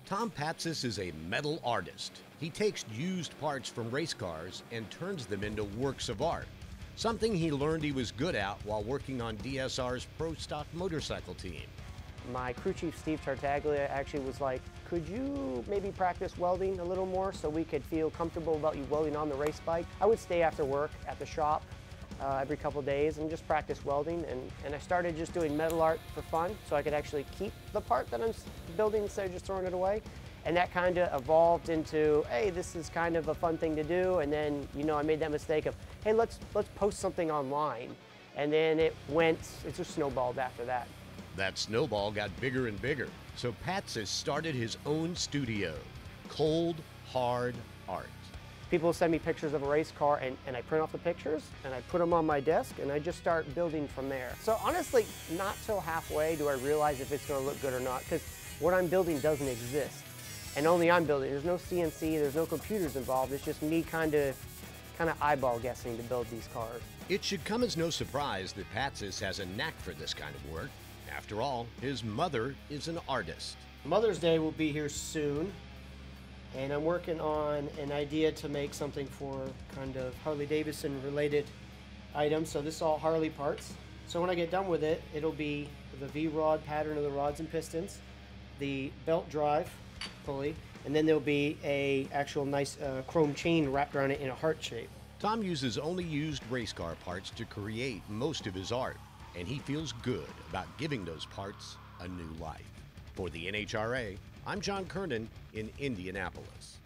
Tom Patsis is a metal artist. He takes used parts from race cars and turns them into works of art, something he learned he was good at while working on DSR's Pro Stock motorcycle team. My crew chief, Steve Tartaglia, actually was like, could you maybe practice welding a little more so we could feel comfortable about you welding on the race bike? I would stay after work at the shop every couple of days and just practice welding, and I started just doing metal art for fun so I could actually keep the part that I'm building instead of just throwing it away. And that kind of evolved into, hey, this is kind of a fun thing to do. And then, I made that mistake of, hey, let's post something online. And then it just snowballed after that. That snowball got bigger and bigger, so Patsis started his own studio, Cold Hard Art. People send me pictures of a race car and I print off the pictures and I put them on my desk and I just start building from there. So honestly, not till halfway do I realize if it's going to look good or not, because what I'm building doesn't exist. And only I'm building. There's no CNC, there's no computers involved. It's just me kind of eyeball guessing to build these cars. It should come as no surprise that Patsis has a knack for this kind of work. After all, his mother is an artist. Mother's Day will be here soon, and I'm working on an idea to make something for kind of Harley-Davidson related items. So this is all Harley parts. So when I get done with it, it'll be the V-rod pattern of the rods and pistons, the belt drive pulley, and then there'll be a actual nice chrome chain wrapped around it in a heart shape. Tom uses only used race car parts to create most of his art, and he feels good about giving those parts a new life. For the NHRA, I'm John Kernan in Indianapolis.